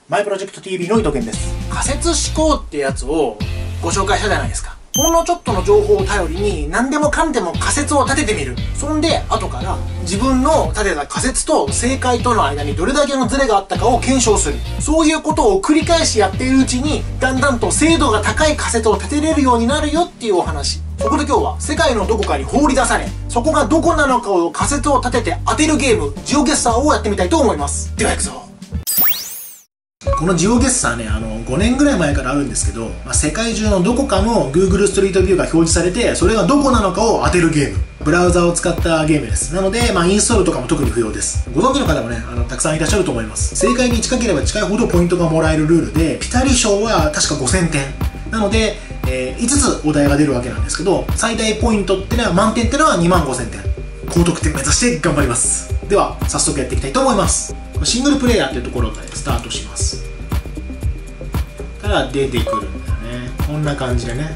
マイプロジェクト TV の伊藤健です。仮説思考ってやつをご紹介したじゃないですか。ほんのちょっとの情報を頼りに何でもかんでも仮説を立ててみる。そんで後から自分の立てた仮説と正解との間にどれだけのズレがあったかを検証する。そういうことを繰り返しやっているうちにだんだんと精度が高い仮説を立てれるようになるよっていうお話。そこで今日は世界のどこかに放り出され、そこがどこなのかを仮説を立てて当てるゲーム、ジオゲッサーをやってみたいと思います。では行くぞ。このジオゲッサーね、5年ぐらい前からあるんですけど、世界中のどこかの Google ストリートビューが表示されて、それがどこなのかを当てるゲーム。ブラウザを使ったゲームです。なので、インストールとかも特に不要です。ご存知の方もね、たくさんいらっしゃると思います。正解に近ければ近いほどポイントがもらえるルールで、ピタリ賞は確か5000点。なので、5つお題が出るわけなんですけど、最大ポイントってのは、満点ってのは25000点。高得点目指して頑張ります。では、早速やっていきたいと思います。シングルプレイヤーっていうところからスタートします。ただ出てくるんだよね。こんな感じでね。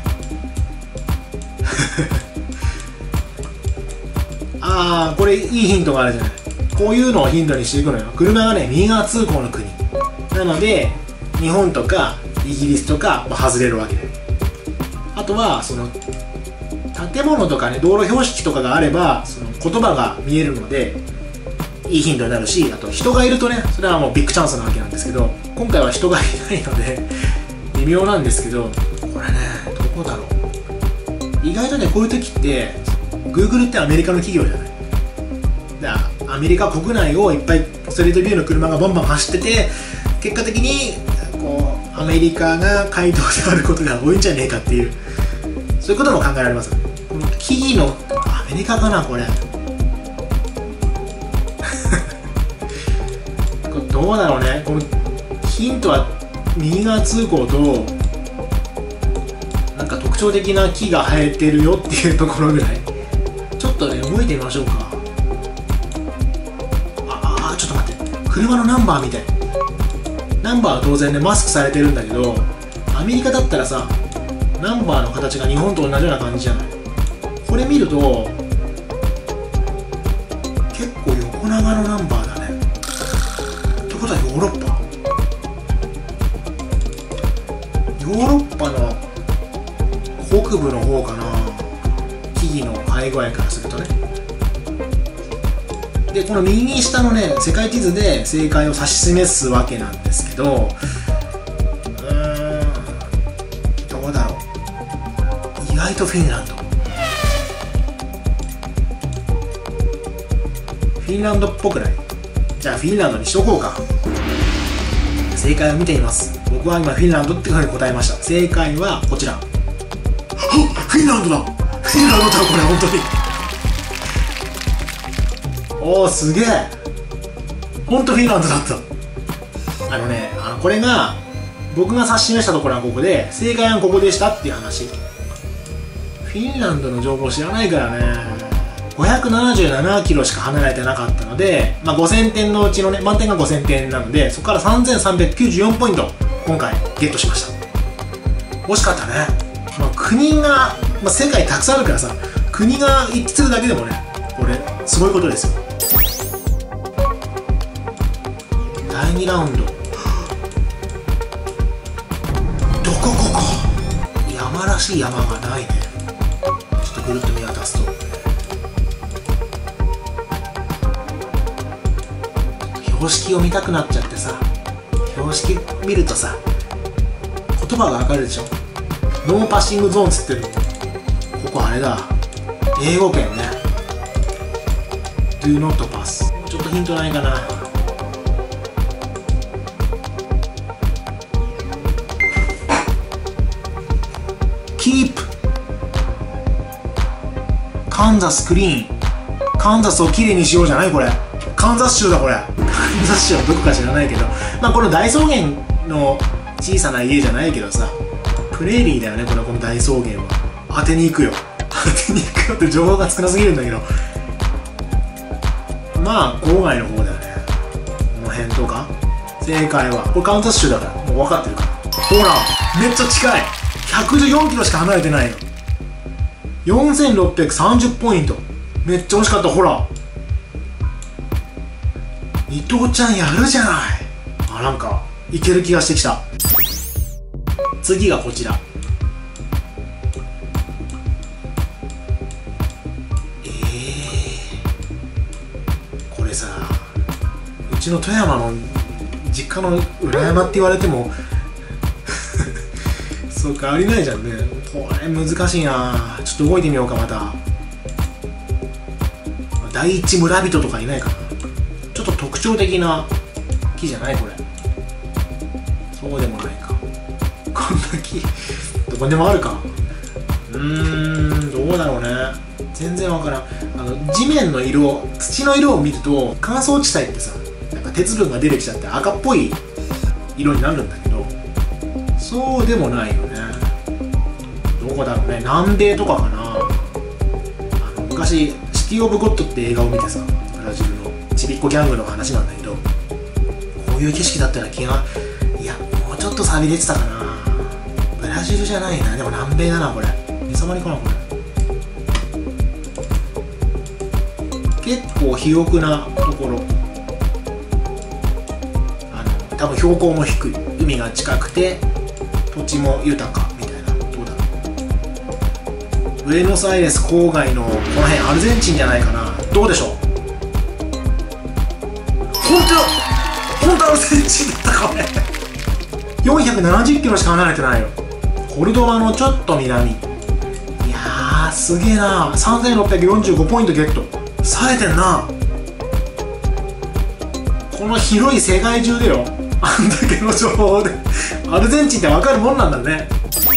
これいいヒントがあるじゃない。こういうのをヒントにしていくのよ。車がね、右側通行の国。なので、日本とかイギリスとか、外れるわけで。あとは、建物とかね、道路標識とかがあれば、言葉が見えるので、いいヒントになるし、あと人がいるとね、それはもうビッグチャンスなわけなんですけど、今回は人がいないので、微妙なんですけど、これね、どこだろう。意外とね、こういう時って、Google ってアメリカの企業じゃない。アメリカ国内をいっぱいストリートビューの車がバンバン走ってて、結果的に、アメリカが回答であることが多いんじゃねえかっていう、そういうことも考えられます。この木々の、アメリカかな、これ。どうだろうね。このヒントは右側通行となんか特徴的な木が生えてるよっていうところぐらい。ちょっとね、動いてみましょうか。ちょっと待って、車のナンバーみたい。ナンバーは当然ね、マスクされてるんだけど、アメリカだったらさ、ナンバーの形が日本と同じような感じじゃない。これ見ると結構横長のナンバーだね。ってことはヨーロッパの北部の方かな。木々の生え具合からするとね。で、この右下のね、世界地図で正解を指し示すわけなんですけど、どうだろう。意外とフィンランド。フィンランドっぽくない？じゃあフィンランドにしとこうか。正解を見ています。僕は今フィンランドってふうに答えました。正解はこちら。フィンランドだ。フィンランドだ、これ本当に。おー、すげえ。本当フィンランドだった。これが僕が指し示したところはここで、正解はここでしたっていう話。フィンランドの情報知らないからね。577キロしか離れてなかったので、5000点のうちのね、満点が5000点なので、そこから3394ポイント、今回ゲットしました。惜しかったね。国が、世界たくさんあるからさ、国が一致するだけでもね、これ、すごいことですよ。第2ラウンド。どこここ。山らしい山がないね。ちょっとぐるっと見渡すと。標識を見たくなっちゃってさ、標識見るとさ、言葉がわかるでしょ。ノーパッシングゾーンつってる。ここあれだ、英語圏ね。 Do not pass。 ちょっとヒントないかな。Keep カンザスクリーン。カンザスをきれいにしようじゃないこれ。カンザス州だこれ。カンザス州はどこか知らないけど、この大草原の小さな家じゃないけどさ、プレーリーだよね、この大草原は。当てに行くよ。当てに行くよって情報が少なすぎるんだけど、郊外の方だよね。この辺とか。正解はこれカンザス州だからもう分かってるから。ほら、めっちゃ近い。114キロしか離れてないの。4630ポイント。めっちゃ惜しかった。ほら、伊藤ちゃんやるじゃない。なんかいける気がしてきた。次がこちら。これさ、うちの富山の実家の裏山って言われてもそうか、ありないじゃんね。これ難しいな。ちょっと動いてみようか。また第一村人とかいないかな。ちょっと特徴的な木じゃない？これそうでもないか。こんな木どこでもあるか。どうだろうね。全然わからん。地面の色、土の色を見ると乾燥地帯ってさ、なんか鉄分が出てきちゃって赤っぽい色になるんだけど、そうでもないよね。どこだろうね。南米とかかな。昔シティ・オブ・ゴッドって映画を見てさ、ブラジルのちびっこギャングの話なんだけど、こういう景色だったような気が、いやもうちょっと錆び出てたかな。ブラジルじゃないな。でも南米だな。これ水溜りかな。これ結構肥沃なところ。多分標高も低い、海が近くて土地も豊かみたいな。どうだろう。ブエノスアイレス郊外のこの辺、アルゼンチンじゃないかな。どうでしょう。本当アルゼンチンだったか。これ470キロしか離れてないよ。コルドバのちょっと南。いやーすげえな。3645ポイントゲット。冴えてんな。この広い世界中でよ、あんだけの情報でアルゼンチンって分かるもんなんだね。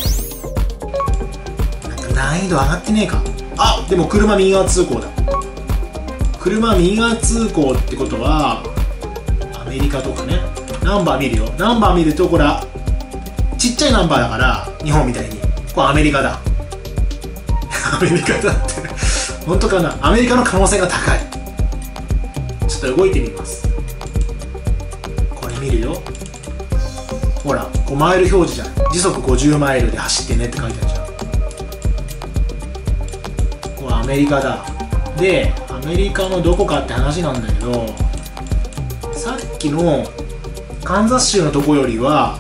なんか難易度上がってねえか。あ、でも車右側通行だ。車右側通行ってことはアメリカとかね。ナンバー見るよ。ナンバー見るとこれちっちゃいナンバーだから日本みたいにこれアメリカだアメリカだって本当かな。アメリカの可能性が高い。ちょっと動いてみます。これ見るよ。ほら5マイル表示じゃん。時速50マイルで走ってねって書いてあるじゃん。これアメリカだ。でアメリカのどこかって話なんだけど、さっきのカンザス州のとこよりは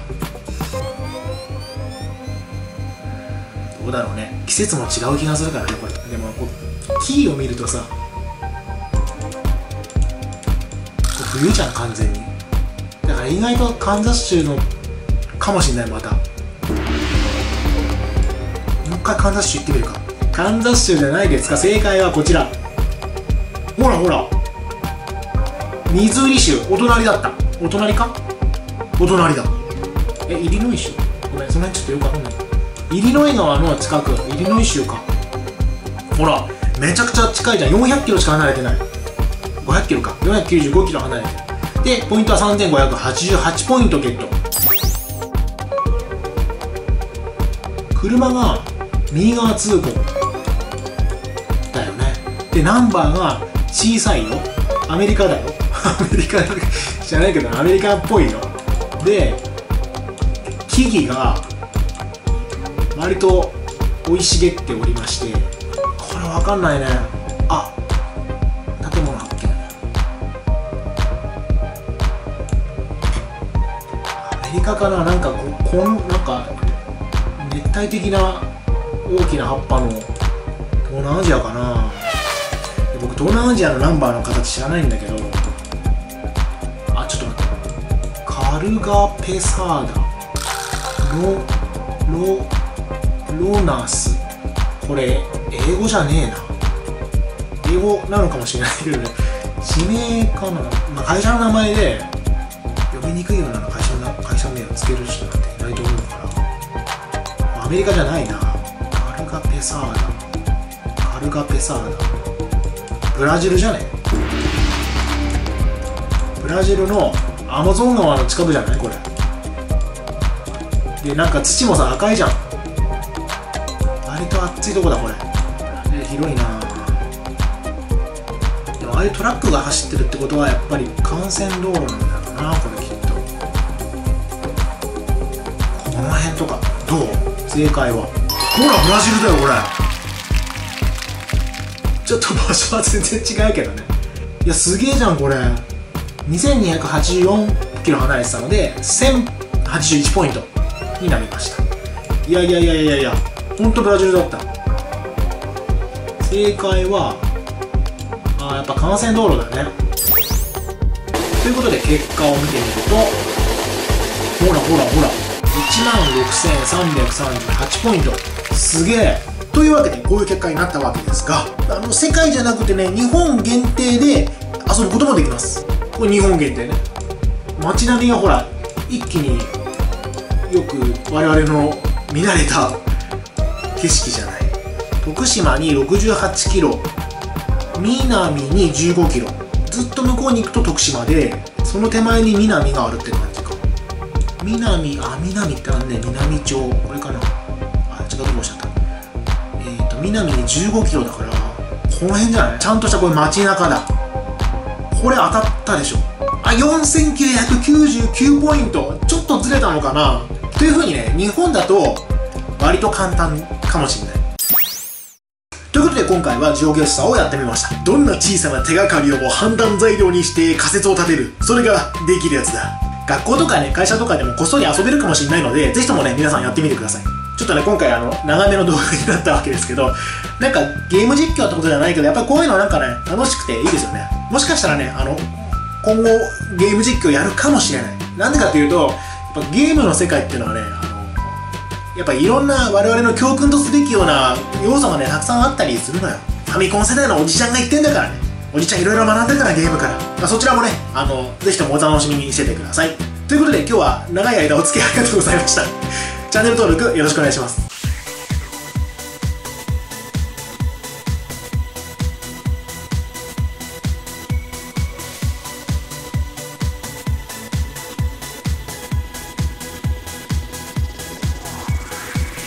どうだろうね。季節も違う気がするからね。これでも木を見るとさ、冬じゃん完全に。だから意外とカンザス州のかもしんない。またもう一回カンザス州行ってみるか。カンザス州じゃないですか。正解はこちら。ほらほら、ミズーリ州。お隣だった。お隣か。お隣だ。イリノイ州。ごめん、その辺ちょっとよくわかんない。イリノイ川の近く、イリノイ州か。ほらめちゃくちゃ近いじゃん。400キロしか離れてない。500キロか。495キロ離れてる。でポイントは3588ポイントゲット。車が右側通行だよね。でナンバーが小さいよ。アメリカだよアメリカじゃないけどアメリカっぽいよ。で木々が割と生い茂っておりまして、これわかんないね。あ、建物発見。アメリカかな。なんかなんか熱帯的な大きな葉っぱの東南アジアかな。僕東南アジアのナンバーの形知らないんだけど、あ、ちょっと待って。カルガペサーダロナス。これ英語じゃねえな。英語なのかもしれないけどね。地名かな、まあ、会社の名前で読みにくいような会社名をつける人なんていないと思うから、アメリカじゃないな。カルガペサーダ。ブラジルじゃね。ブラジルのアマゾン川の近くじゃないこれ。でなんか土もさ赤いじゃん。割と暑いとこだこれ。広いな。でもああいうトラックが走ってるってことはやっぱり幹線道路なんだろうなこれきっと。この辺とかどう？正解はほらブラジルだよこれ。ちょっと場所は全然違うけどね。いやすげえじゃんこれ。2284 キロ離れてたので1081ポイントになりました。いやほんとブラジルだった。正解はやっぱ幹線道路だね。ということで結果を見てみると、ほら16,338ポイント、すげえ。というわけでこういう結果になったわけですが、世界じゃなくてね、日本限定で遊ぶこともできます。これ日本限定ね。街並みがほら一気によく我々の見慣れた景色じゃない。徳島に68キロ、南に15キロ、ずっと向こうに行くと徳島で、その手前に南があるって感じか。南ってなんね、南町、これかな。違うとこ押しちゃった。南に15キロだから、この辺じゃない？ちゃんとしたこれ街中だ。これ当たったでしょ。4999ポイント。ちょっとずれたのかなという風にね、日本だと割と簡単かもしれない。ということで今回はジオゲッサーをやってみました。どんな小さな手がかりをも判断材料にして仮説を立てる。それができるやつだ。学校とかね、会社とかでもこっそり遊べるかもしれないので、ぜひともね、皆さんやってみてください。ちょっとね、今回長めの動画になったわけですけど、なんかゲーム実況ってことじゃないけど、やっぱりこういうのなんかね、楽しくていいですよね。もしかしたらね、今後ゲーム実況やるかもしれない。なんでかっていうと、やっぱゲームの世界っていうのはね、やっぱいろんな我々の教訓とすべきような要素がね、たくさんあったりするのよ。ファミコン世代のおじちゃんが言ってんだからね。おじちゃんいろいろ学んでるから、ゲームから。そちらもね、ぜひともお楽しみにしててください。ということで今日は長い間お付き合いありがとうございました。チャンネル登録よろしくお願いします。